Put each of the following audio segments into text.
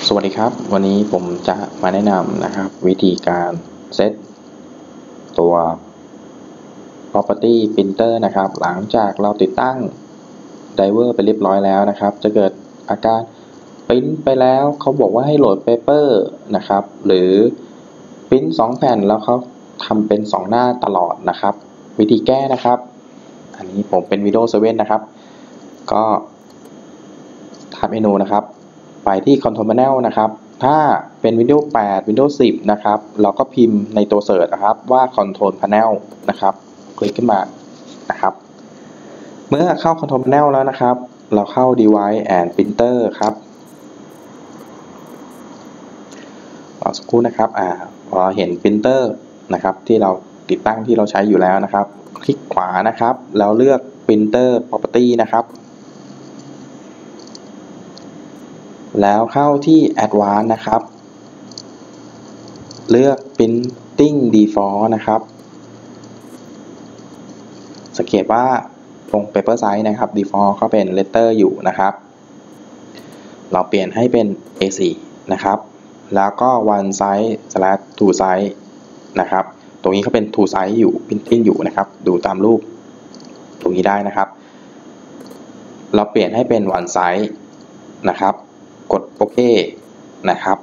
สวัสดีครับวันนี้ผมจะมาแนะนำนะครับวิธีการเซตตัว Property Printer นะครับหลังจากเราติดตั้ง Driver ไปเรียบร้อยแล้วนะครับจะเกิดอาการปริ้นไปแล้วเขาบอกว่าให้โหลด Paper นะครับหรือปริ้น2แผ่นแล้วเขาทำเป็น2หน้าตลอดนะครับวิธีแก้นะครับอันนี้ผมเป็น Windows 7 นะครับก็ทับเมนูนะครับไปที่ Control Panel นะครับถ้าเป็น Windows 8 Windows 10 นะครับเราก็พิมพ์ในตัว Search นะครับว่า Control Panel นะครับคลิกขึ้นมานะครับเมื่อเข้า Control Panel แล้วนะครับเราเข้า Device and Printer ครับรอสักครู่นะครับพอเห็น Printer นะครับที่เราติดตั้งที่เราใช้อยู่แล้วนะครับคลิกขวานะครับแล้วเลือก Printer Property นะครับแล้วเข้าที่ Advanced นะครับเลือก Printing Default นะครับสังเกตว่าตรง Paper Size นะครับ Default ก็เป็น Letter อยู่นะครับเราเปลี่ยนให้เป็น A4 นะครับแล้วก็ one size slash two size นะครับตรงนี้เขาเป็น two size อยู่ Printing อยู่นะครับดูตามรูปตรงนี้ได้นะครับเราเปลี่ยนให้เป็น one size นะครับกดโอเคนะครับ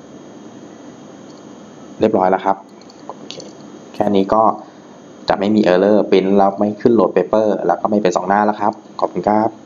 เรียบร้อยแล้วครับแค่นี้ก็จะไม่มี Error ปริ้นแล้วไม่ขึ้นโหลด Paper แล้วก็ไม่เป็น2หน้าแล้วครับขอบคุณครับ